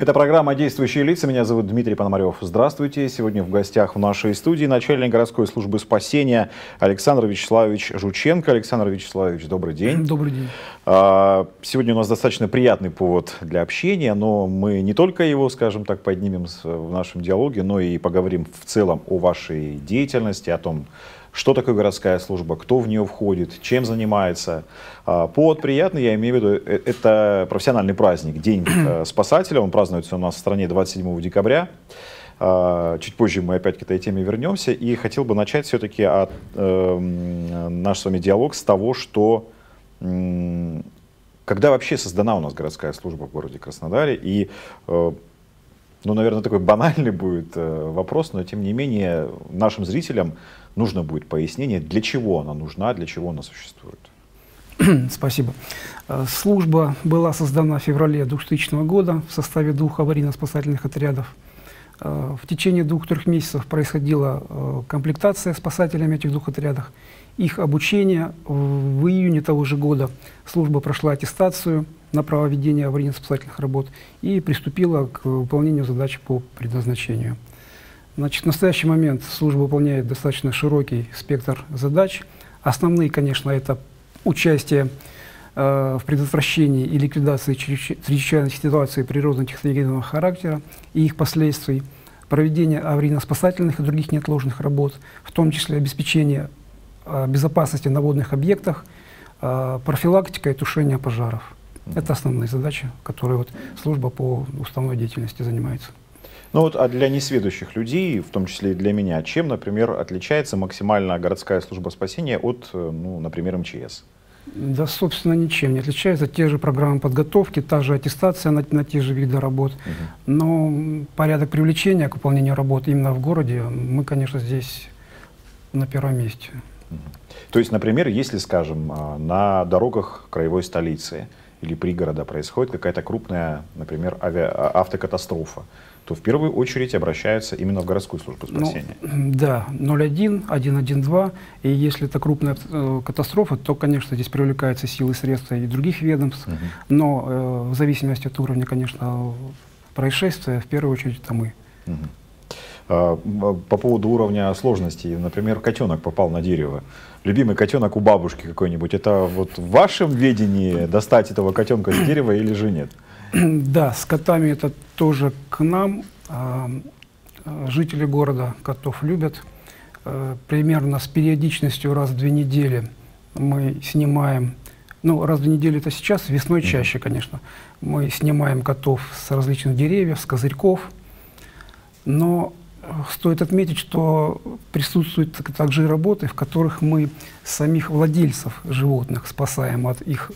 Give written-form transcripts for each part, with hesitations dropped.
Это программа «Действующие лица». Меня зовут Дмитрий Пономарев. Здравствуйте. Сегодня в гостях в нашей студии начальник городской службы спасения Александр Вячеславович Жученко. Александр Вячеславович, добрый день. Добрый день. Сегодня у нас достаточно приятный повод для общения, но мы не только его, скажем так, поднимем в нашем диалоге, но и поговорим в целом о вашей деятельности, о том, что такое городская служба, кто в нее входит, чем занимается. Повод приятный, я имею в виду, это профессиональный праздник, День спасателя. Он празднуется у нас в стране 27 декабря. Чуть позже мы опять к этой теме вернемся. И хотел бы начать все-таки наш с вами диалог с того, что когда вообще создана у нас городская служба в городе Краснодаре. И, ну, наверное, такой банальный будет вопрос, но тем не менее нашим зрителям нужно будет пояснение, для чего она нужна, для чего она существует. Спасибо. Служба была создана в феврале 2000 года в составе 2 аварийно-спасательных отрядов. В течение 2-3 месяцев происходила комплектация спасателями этих 2 отрядов, их обучение. В июне того же года служба прошла аттестацию на право ведения аварийно-спасательных работ и приступила к выполнению задач по предназначению. Значит, в настоящий момент служба выполняет достаточно широкий спектр задач. Основные, конечно, это участие в предотвращении и ликвидации чрезвычайных ситуаций природно-техногенного характера и их последствий, проведение аварийно-спасательных и других неотложных работ, в том числе обеспечение безопасности на водных объектах, профилактика и тушение пожаров. Это основные задачи, которые служба по уставной деятельности занимается. Ну вот, а для несведущих людей, в том числе и для меня, чем, например, отличается максимально городская служба спасения от, ну, например, МЧС? Да, собственно, ничем не отличается. Те же программы подготовки, та же аттестация на те же виды работ. Но порядок привлечения к выполнению работ именно в городе мы, конечно, здесь на первом месте. То есть, например, если, скажем, на дорогах краевой столицы или пригорода происходит какая-то крупная, например, автокатастрофа, то в первую очередь обращаются именно в городскую службу спасения. Ну, да, 01, 112, и если это крупная катастрофа, то, конечно, здесь привлекаются силы и средства и других ведомств, но в зависимости от уровня, конечно, происшествия, в первую очередь это мы. По поводу уровня сложности, например, котенок попал на дерево. Любимый котенок у бабушки какой-нибудь, это вот в вашем ведении достать этого котенка с дерева или же нет? Да, с котами это тоже к нам. Жители города котов любят. Примерно с периодичностью раз в 2 недели мы снимаем, ну, раз в 2 недели это сейчас, весной чаще, конечно, мы снимаем котов с различных деревьев, с козырьков. Но стоит отметить, что присутствуют также и работы, в которых мы самих владельцев животных спасаем от их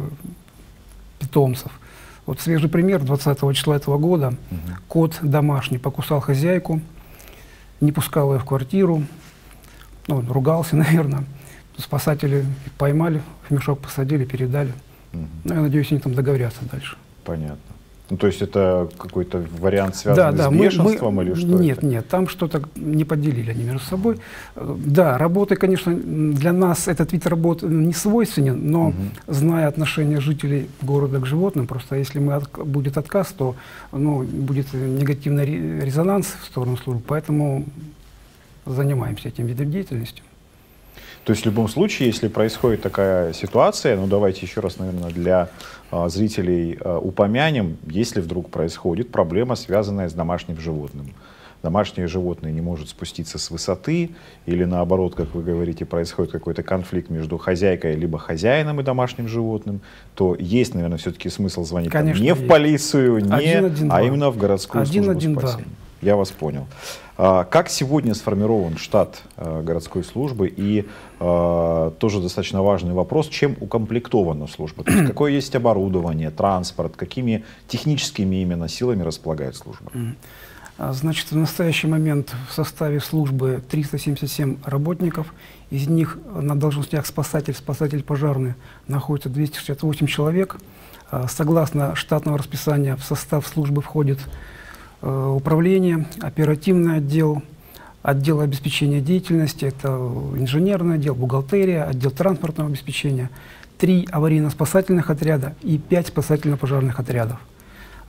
питомцев. Вот свежий пример: 20 числа этого года кот домашний покусал хозяйку, не пускал ее в квартиру, ну, ругался, наверное. Спасатели поймали, в мешок посадили, передали. Ну, я надеюсь, они там договорятся дальше. Понятно. Ну, то есть это какой-то вариант, связанный с бешенством или что? Нет, нет, там что-то не поделили они между собой. Да, работы, конечно, для нас этот вид работы не свойственен, но зная отношение жителей города к животным, просто если будет отказ, то, ну, будет негативный резонанс в сторону службы, поэтому занимаемся этим видом деятельности. То есть в любом случае, если происходит такая ситуация, ну давайте еще раз, наверное, для зрителей упомянем, если вдруг происходит проблема, связанная с домашним животным. Домашнее животное не может спуститься с высоты, или наоборот, как вы говорите, происходит какой-то конфликт между хозяйкой либо хозяином и домашним животным, то есть, наверное, все-таки смысл звонить там, не в полицию, а именно в городскую службу спасения. Я вас понял. Как сегодня сформирован штат городской службы? И тоже достаточно важный вопрос, чем укомплектована служба? То есть какое есть оборудование, транспорт, какими техническими именно силами располагает служба? Значит, в настоящий момент в составе службы 377 работников. Из них на должностях спасатель пожарный находится 268 человек. Согласно штатного расписания в состав службы входит управление, оперативный отдел, отдел обеспечения деятельности, это инженерный отдел, бухгалтерия, отдел транспортного обеспечения, 3 аварийно-спасательных отряда и 5 спасательно-пожарных отрядов.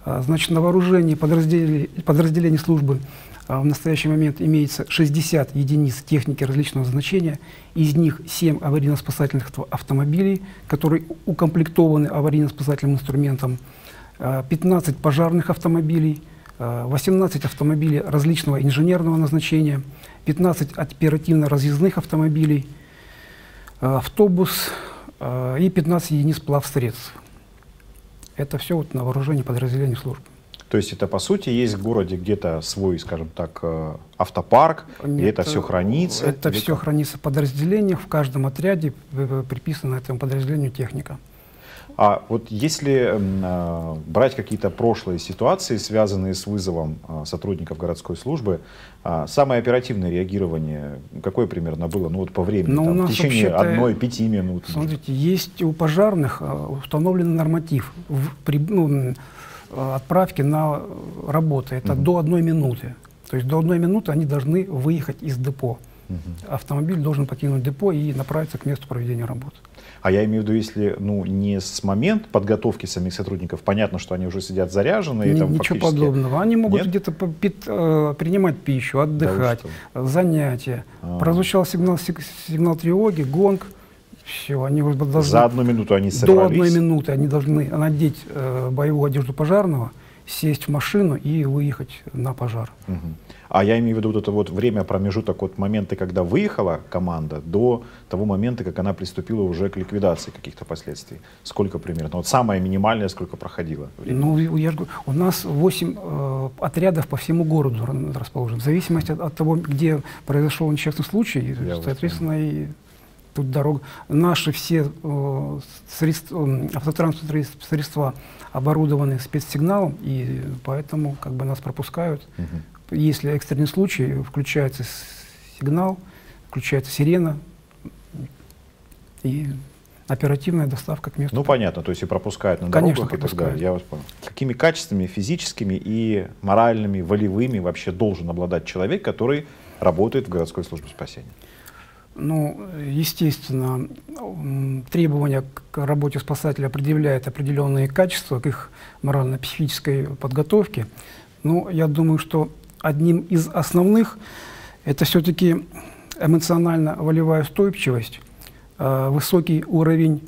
Значит, на вооружении подразделений службы в настоящий момент имеется 60 единиц техники различного значения, из них 7 аварийно-спасательных автомобилей, которые укомплектованы аварийно-спасательным инструментом, 15 пожарных автомобилей, 18 автомобилей различного инженерного назначения, 15 оперативно-разъездных автомобилей, автобус и 15 единиц плавсредств. Это все вот на вооружении подразделений службы. То есть это, по сути, есть в городе где-то свой, скажем так, автопарк, Нет, и это все хранится? Это все хранится в подразделениях, в каждом отряде приписана этому подразделению техника. А вот если брать какие-то прошлые ситуации, связанные с вызовом сотрудников городской службы, самое оперативное реагирование, какое примерно было, ну вот по времени, там, в течение 1-5 минут? Смотрите, есть у пожарных установленный норматив отправки на работу, это до 1 минуты. То есть до 1 минуты они должны выехать из депо. Автомобиль должен покинуть депо и направиться к месту проведения работы. А я имею в виду, если не с момента подготовки самих сотрудников, понятно, что они уже сидят заряженные. Ничего подобного. Они могут где-то принимать пищу, отдыхать, занятия. Прозвучал сигнал тревоги, гонг. Все, они уже должны... За 1 минуту они сорвались? До 1 минуты они должны надеть боевую одежду пожарного, сесть в машину и выехать на пожар. А я имею в виду вот это вот время, промежуток от момента, когда выехала команда, до того момента, как она приступила уже к ликвидации каких-то последствий. Сколько примерно? Вот самое минимальное, сколько проходило времени? Ну, я же говорю, у нас 8 отрядов по всему городу расположены. В зависимости от того, где произошел несчастный случай, соответственно, и тут дорога. Наши все автотранспортные средства оборудованы спецсигналом, и поэтому как бы нас пропускают. Если экстренный случай, включается сигнал, включается сирена и оперативная доставка к месту. Ну понятно, то есть и пропускают на Конечно, дорогах пропускают. и так далее. Я вас понял. Какими качествами физическими и моральными, волевыми вообще должен обладать человек, который работает в городской службе спасения? Ну, естественно, требования к работе спасателя предъявляют определенные качества к их морально-психической подготовке. Но я думаю, что одним из основных это все-таки эмоционально-волевая устойчивость, высокий уровень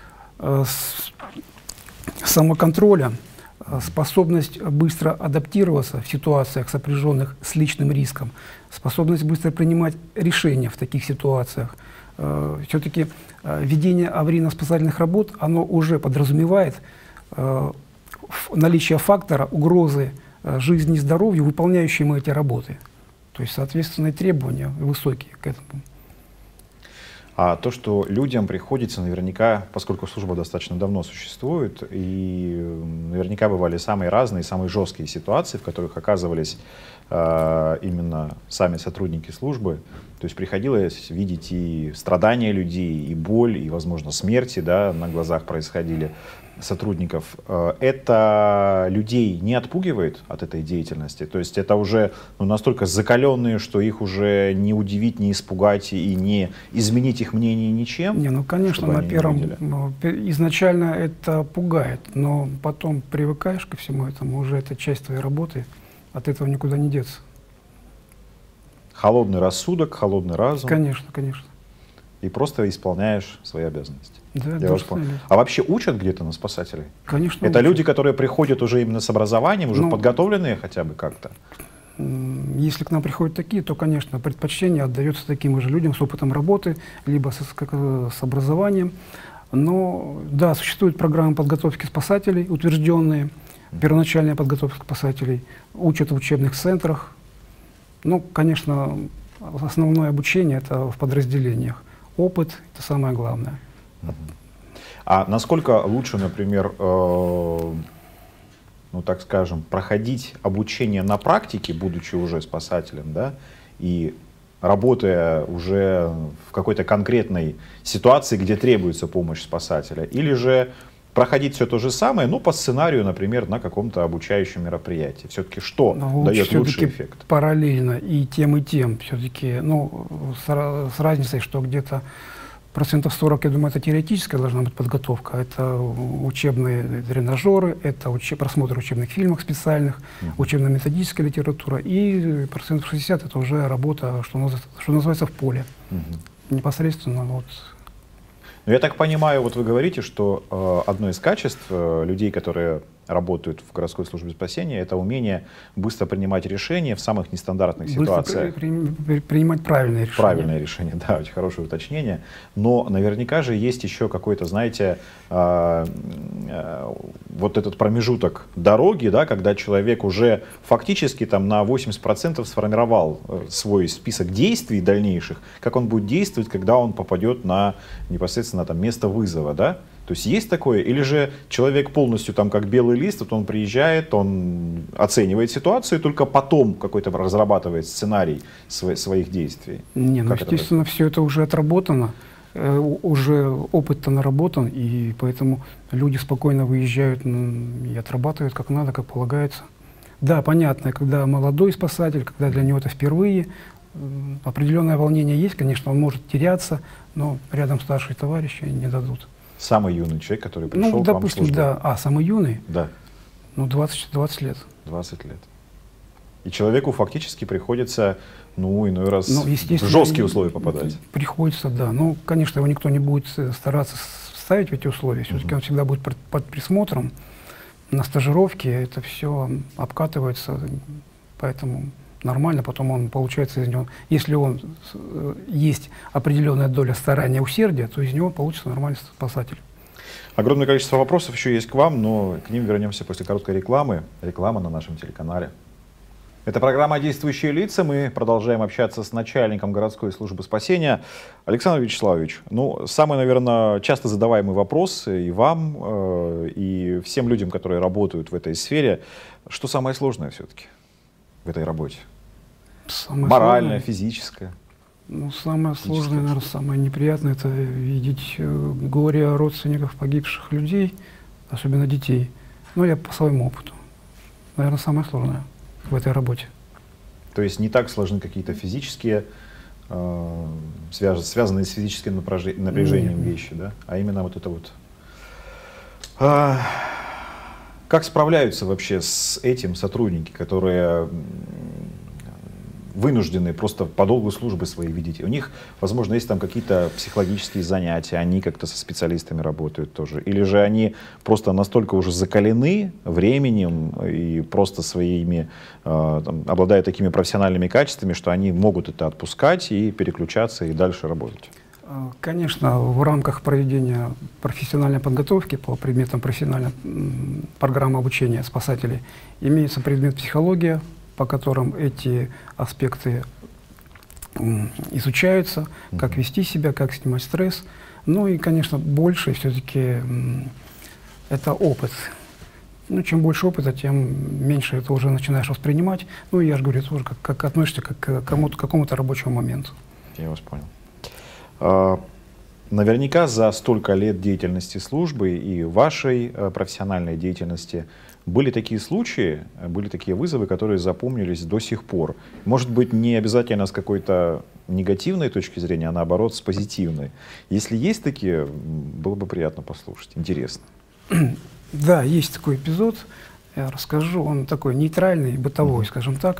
самоконтроля, способность быстро адаптироваться в ситуациях, сопряженных с личным риском, способность быстро принимать решения в таких ситуациях. Все-таки ведение аварийно-спасательных работ, оно уже подразумевает наличие фактора угрозы жизни и здоровью, выполняющим эти работы. То есть, соответственно, требования высокие к этому. А то, что людям приходится наверняка, поскольку служба достаточно давно существует, и наверняка бывали самые разные, самые жесткие ситуации, в которых оказывались именно сами сотрудники службы, то есть приходилось видеть и страдания людей, и боль, и, возможно, смерти, да, на глазах происходили сотрудников. Это людей не отпугивает от этой деятельности? То есть это уже настолько закаленные, что их уже не удивить, не испугать и не изменить их мнение ничем? Не, ну, конечно, на первом изначально это пугает, но потом привыкаешь ко всему этому, уже это часть твоей работы, от этого никуда не деться. Холодный рассудок, холодный разум. Конечно, конечно. И просто исполняешь свои обязанности. Да, а вообще учат где-то на спасателей? Конечно. Это люди, которые приходят уже именно с образованием, уже подготовленные хотя бы как-то? Если к нам приходят такие, то, конечно, предпочтение отдается таким же людям с опытом работы, либо с образованием. Но, да, существуют программы подготовки спасателей, утвержденные, первоначальная подготовка спасателей, учат в учебных центрах. Ну, конечно, основное обучение — это в подразделениях. Опыт — это самое главное. А насколько лучше, например, ну так скажем, проходить обучение на практике, будучи уже спасателем, да, и работая уже в какой-то конкретной ситуации, где требуется помощь спасателя, или же проходить все то же самое, но по сценарию, например, на каком-то обучающем мероприятии? Все-таки что дает лучший эффект? Параллельно и тем, все-таки, ну, с разницей, что где-то процентов 40, я думаю, это теоретическая должна быть подготовка. Это учебные тренажеры, это просмотр учебных фильмов специальных, учебно-методическая литература. И процентов 60 это уже работа, что называется, в поле. Непосредственно вот. Но я так понимаю, вот вы говорите, что одно из качеств людей, которые работают в городской службе спасения, это умение быстро принимать решения в самых нестандартных ситуациях. Принимать правильные решения. Правильное решение, да, очень хорошее уточнение. Но наверняка же есть еще какой-то, знаете, вот этот промежуток дороги, да, когда человек уже фактически там на 80% сформировал свой список действий дальнейших, как он будет действовать, когда он попадет на непосредственно там место вызова, да? То есть есть такое? Или же человек полностью там как белый лист, вот он приезжает, он оценивает ситуацию, и только потом какой-то разрабатывает сценарий своих действий? Не, ну, естественно, все это уже отработано, уже опыт-то наработан, и поэтому люди спокойно выезжают и отрабатывают как надо, как полагается. Да, понятно, когда молодой спасатель, когда для него это впервые, определенное волнение есть, конечно, он может теряться, но рядом старшие товарищи не дадут. Самый юный человек, который пришел к вам в службу? Да. Самый юный? Да. Ну, 20 лет. 20 лет. И человеку фактически приходится, ну, иной раз в жесткие условия попадать. Приходится, да. Ну, конечно, его никто не будет стараться ставить в эти условия. Все-таки он всегда будет под присмотром. На стажировке это все обкатывается, поэтому нормально. Потом он, получается, из него, если он есть определенная доля старания, усердия, то из него получится нормальный спасатель. Огромное количество вопросов еще есть к вам, но к ним вернемся после короткой рекламы. Реклама на нашем телеканале. Это программа «Действующие лица». Мы продолжаем общаться с начальником городской службы спасения. Александр Вячеславович, ну, самый, наверное, часто задаваемый вопрос и вам, и всем людям, которые работают в этой сфере, что самое сложное все-таки в этой работе? Моральное, физическое? Ну, самое сложное, наверное, самое неприятное — это видеть горе родственников погибших людей, особенно детей. Но я по своему опыту. Наверное, самое сложное в этой работе. То есть не так сложны какие-то физические, связанные с физическим напряжением вещи, да? А именно вот это вот. Как справляются вообще с этим сотрудники, которые вынуждены просто по долгу службы своей видеть? У них, возможно, есть там какие-то психологические занятия, они как-то со специалистами работают тоже. Или же они просто настолько уже закалены временем и просто своими, обладают такими профессиональными качествами, что они могут это отпускать и переключаться и дальше работать? Конечно, в рамках проведения профессиональной подготовки по предметам профессиональной программы обучения спасателей имеется предмет психология, по которым эти аспекты изучаются, как вести себя, как снимать стресс. Ну и, конечно, больше все-таки это опыт. Ну, чем больше опыта, тем меньше это уже начинаешь воспринимать. Ну, и я же говорю, тоже как относишься к какому-то рабочему моменту. Я вас понял. Наверняка за столько лет деятельности службы и вашей профессиональной деятельности были такие случаи, были такие вызовы, которые запомнились до сих пор. Может быть, не обязательно с какой-то негативной точки зрения, а наоборот с позитивной. Если есть такие, было бы приятно послушать, интересно. Да, есть такой эпизод, я расскажу. Он такой нейтральный, бытовой, скажем так.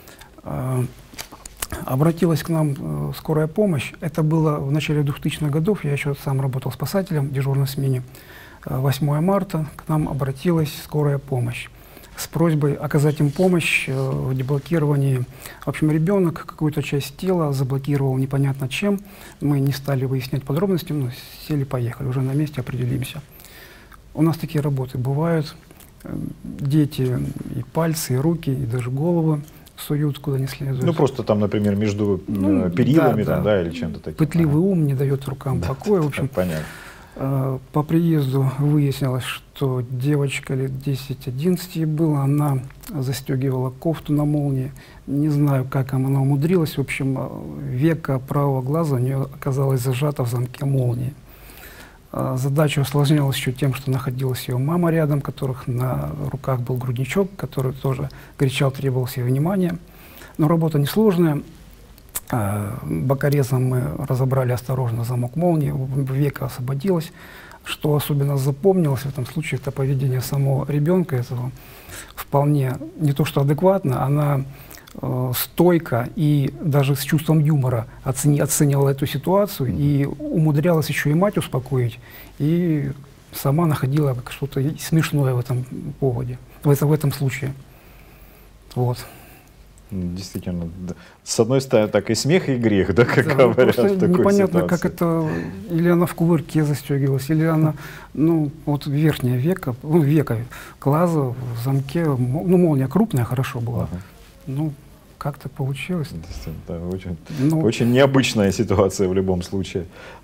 Обратилась к нам скорая помощь. Это было в начале 2000-х годов. Я еще сам работал спасателем в дежурной смене. 8 марта к нам обратилась скорая помощь с просьбой оказать им помощь в деблокировании. В общем, ребенок какую-то часть тела заблокировал непонятно чем. Мы не стали выяснять подробности, но сели, поехали. Уже на месте определимся. У нас такие работы бывают. Дети и пальцы, и руки, и даже головы суют куда не следует. Ну, просто там, например, между перилами, да, там, да, или чем-то таким. Пытливый ум не дает рукам покоя. В общем, понятно. По приезду выяснилось, что девочка лет 10-11 была, она застегивала кофту на молнии. Не знаю, как она умудрилась. В общем, века правого глаза у нее оказалось зажато в замке молнии. Задача усложнялась еще тем, что находилась ее мама рядом, у которых на руках был грудничок, который тоже кричал, требовал себе внимания. Но работа несложная. Бокорезом мы разобрали осторожно замок молнии, века освободилось. Что особенно запомнилось в этом случае, это поведение самого ребенка этого. Вполне не то что адекватно, она стойко и даже с чувством юмора оценивала эту ситуацию и умудрялась еще и мать успокоить, и сама находила что-то смешное в этом поводе, в этом случае. Вот. Действительно, с одной стороны, так и смех, и грех, да, как говорят в такой непонятно, ситуации. как это, или она в кувырке застегивалась, или она, ну, вот верхняя века, ну, века, глаза в замке, ну, молния крупная, хорошо была. Ну, как-то получилось. Да, очень, очень необычная ситуация в любом случае.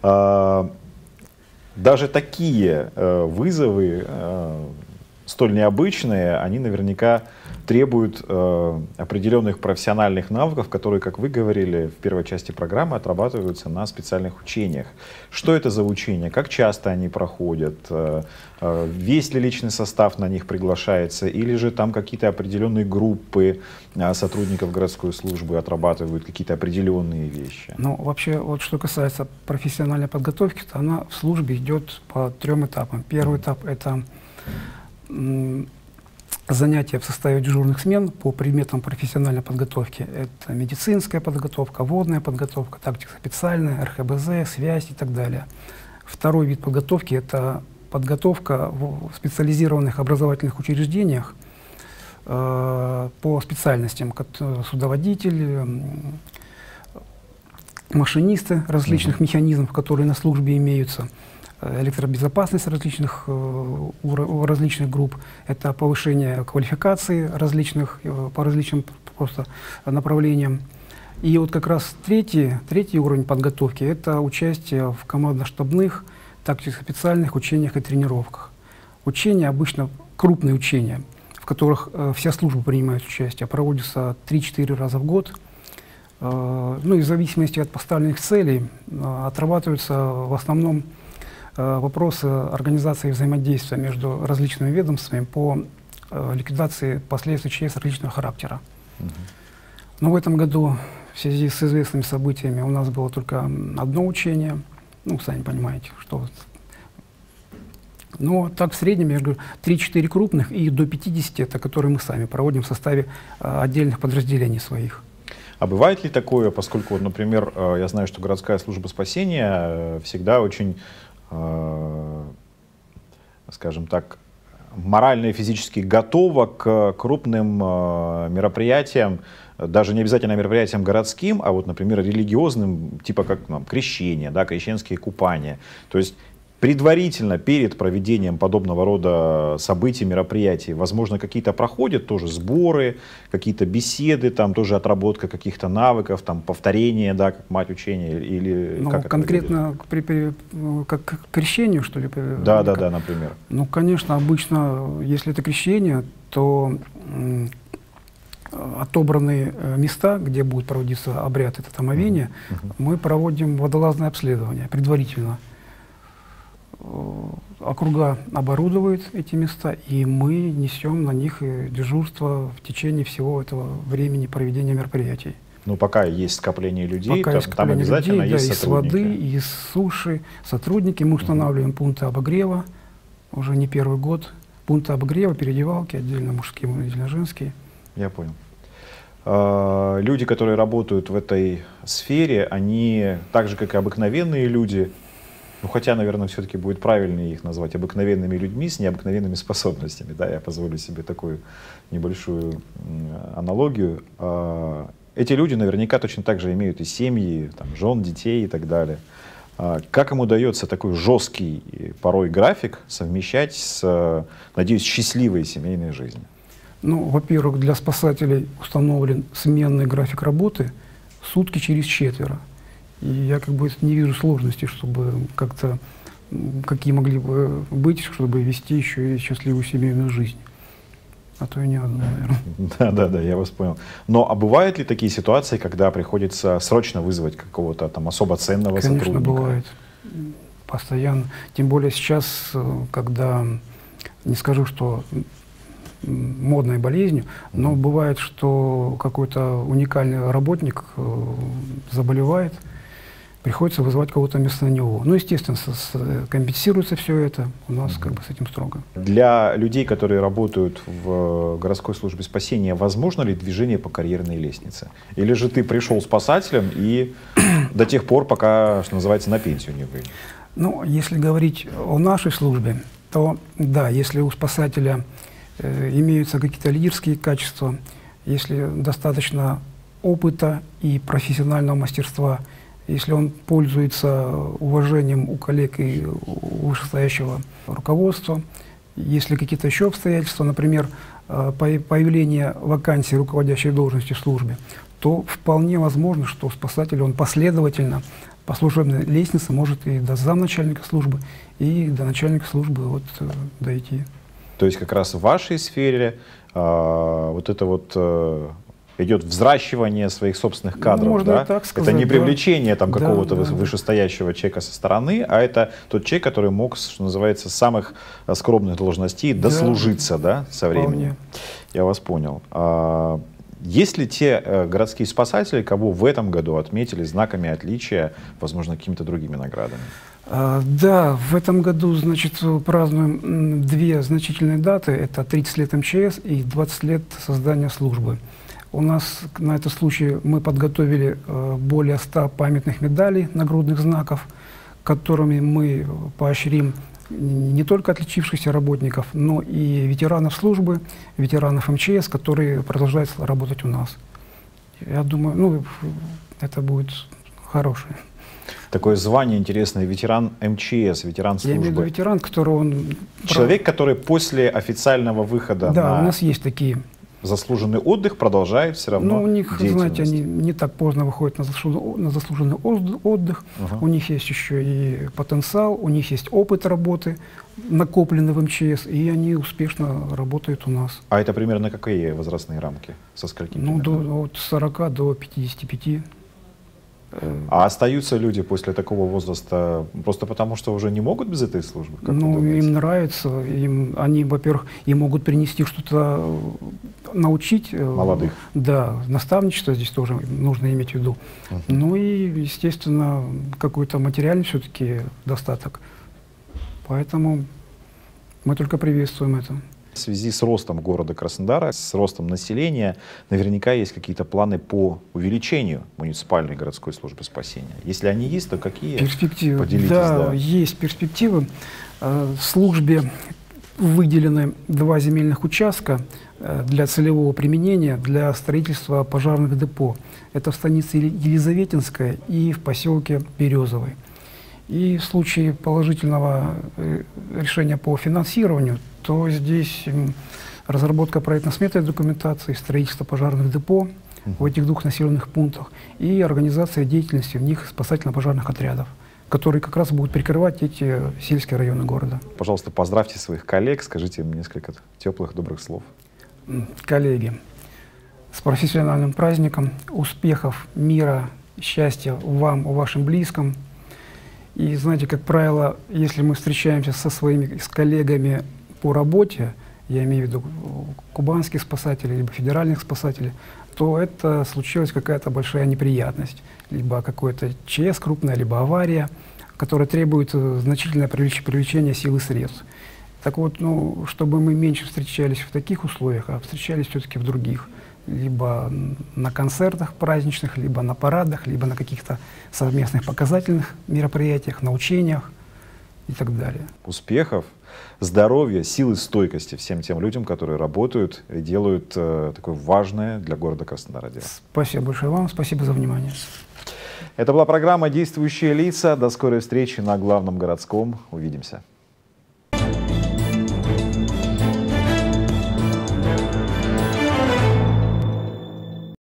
Даже такие вызовы, столь необычные, они наверняка требуют определенных профессиональных навыков, которые, как вы говорили в первой части программы, отрабатываются на специальных учениях. Что это за учения? Как часто они проходят? Весь ли личный состав на них приглашается? Или же там какие-то определенные группы сотрудников городской службы отрабатывают какие-то определенные вещи? Ну, вообще, вот что касается профессиональной подготовки, то она в службе идет по 3 этапам. Первый этап — это занятия в составе дежурных смен по предметам профессиональной подготовки. Это медицинская подготовка, водная подготовка, тактика специальная, РХБЗ, связь и так далее. Второй вид подготовки — это подготовка в специализированных образовательных учреждениях по специальностям, как судоводитель, машинисты различных механизмов, которые на службе имеются, электробезопасность различных групп, это повышение квалификации различных, по различным просто направлениям. И вот как раз третий уровень подготовки — это участие в командно-штабных, тактических специальных учениях и тренировках. Учения, обычно крупные учения, в которых вся служба принимает участие, проводятся 3-4 раза в год. Ну и в зависимости от поставленных целей отрабатываются в основном вопросы организации взаимодействия между различными ведомствами по ликвидации последствий ЧС различного характера. Но в этом году в связи с известными событиями у нас было только одно учение. Ну, сами понимаете, что. Но так в среднем, я говорю, 3-4 крупных и до 50, это которые мы сами проводим в составе отдельных подразделений своих. А бывает ли такое, поскольку, вот, например, я знаю, что городская служба спасения всегда очень, скажем так, морально и физически готова к крупным мероприятиям, даже не обязательно мероприятиям городским, а вот, например, религиозным, типа как крещение, да, крещенские купания. То есть предварительно, перед проведением подобного рода событий, мероприятий, возможно, какие-то проходят тоже сборы, какие-то беседы, там тоже отработка каких-то навыков, там повторение, да, как мать учения, или ну, как конкретно как к крещению, что ли? Да, например. Ну, конечно, обычно, если это крещение, то отобранные места, где будет проводиться обряд это омовение, мы проводим водолазное обследование предварительно. Округа оборудует эти места, и мы несем на них дежурство в течение всего этого времени проведения мероприятий. Ну, пока есть скопление людей, пока там обязательно людей, есть да, сотрудники. Из воды, из суши сотрудники. Мы устанавливаем пункты обогрева, уже не первый год. Пункты обогрева, переодевалки, отдельно мужские, отдельно женские. Я понял. Люди, которые работают в этой сфере, они так же, как и обыкновенные люди, ну, хотя, наверное, все-таки будет правильнее их назвать обыкновенными людьми с необыкновенными способностями. Да, я позволю себе такую небольшую аналогию. Эти люди наверняка точно так же имеют и семьи, там, жен, детей и так далее. Как им удается такой жесткий порой график совмещать с, надеюсь, счастливой семейной жизнью? Ну, во-первых, для спасателей установлен сменный график работы сутки через 4. И я как бы не вижу сложности, чтобы как-то, какие могли бы быть, чтобы вести еще и счастливую семейную жизнь. А то и не одну, наверное. Да, я вас понял. Но а бывают ли такие ситуации, когда приходится срочно вызвать какого-то там особо ценного сотрудника? Конечно, бывает. Постоянно. Тем более сейчас, когда, не скажу, что модной болезнью, но бывает, что какой-то уникальный работник заболевает, приходится вызывать кого-то вместо него. Ну, естественно, компенсируется все это, у нас как бы с этим строго. Для людей, которые работают в городской службе спасения, возможно ли движение по карьерной лестнице? Или же ты пришел спасателем и до тех пор, пока, что называется, на пенсию не выйдешь? Ну, если говорить о нашей службе, то да, если у спасателя имеются какие-то лидерские качества, если достаточно опыта и профессионального мастерства, если он пользуется уважением у коллег и у вышестоящего руководства, если какие-то еще обстоятельства, например, появление вакансий руководящей должности в службе, то вполне возможно, что спасатель, он последовательно по служебной лестнице может и до замначальника службы, и до начальника службы вот, дойти. То есть как раз в вашей сфере вот это вот идет взращивание своих собственных кадров, ну, можно да? Так сказать, это не привлечение там какого-то да. вышестоящего человека со стороны, а это тот человек, который мог, что называется, с самых скромных должностей дослужиться, да, со временем. Вполне. Я вас понял. Есть ли те городские спасатели, кого в этом году отметили знаками отличия, возможно, какими-то другими наградами? Да, в этом году, значит, празднуем две значительные даты. Это 30 лет МЧС и 20 лет создания службы. У нас на этот случай мы подготовили более 100 памятных медалей, нагрудных знаков, которыми мы поощрим не только отличившихся работников, но и ветеранов службы, ветеранов МЧС, которые продолжают работать у нас. Я думаю, ну, это будет хорошее. Такое звание интересное, ветеран МЧС, ветеран службы. Я имею в виду ветеран, который он... Человек, который после официального выхода да, у нас есть такие. Заслуженный отдых продолжает все равно. Ну, у них, знаете, они не так поздно выходят на заслуженный отдых. У них есть еще и потенциал, у них есть опыт работы, накопленный в МЧС, и они успешно работают у нас. А это примерно какие возрастные рамки? Со сколькими? Ну, от 40 до 55. А остаются люди после такого возраста просто потому, что уже не могут без этой службы? Ну, им нравится. Они, во-первых, и могут принести что-то, научить. Молодых. Да, наставничество здесь тоже нужно иметь в виду. Ну и, естественно, какой-то материальный все-таки достаток. Поэтому мы только приветствуем это. В связи с ростом города Краснодара, с ростом населения, наверняка есть какие-то планы по увеличению муниципальной городской службы спасения. Если они есть, то какие? Перспективы. Поделитесь, да, есть перспективы. Службе выделены 2 земельных участка для целевого применения для строительства пожарных депо. Это в станице Елизаветинская и в поселке Березовый. И в случае положительного решения по финансированию, то здесь разработка проектно-сметной документации, строительство пожарных депо в этих 2 населенных пунктах и организация деятельности в них спасательно-пожарных отрядов, которые как раз будут прикрывать эти сельские районы города. Пожалуйста, поздравьте своих коллег, скажите им несколько теплых, добрых слов. Коллеги, с профессиональным праздником, успехов, мира, счастья вам, вашим близким. И знаете, как правило, если мы встречаемся со своими коллегами по работе, я имею в виду кубанских спасателей, либо федеральных спасателей, то это случилась какая-то большая неприятность, либо какой-то ЧС крупная, либо авария, которая требует значительное привлечение сил и средств. Так вот, ну, чтобы мы меньше встречались в таких условиях, а встречались все-таки в других, либо на концертах праздничных, либо на парадах, либо на каких-то совместных показательных мероприятиях, на учениях и так далее. Успехов, здоровья, силы, стойкости всем тем людям, которые работают и делают такое важное для города Краснодара дело. Спасибо большое вам, спасибо за внимание. Это была программа «Действующие лица». До скорой встречи на главном городском. Увидимся.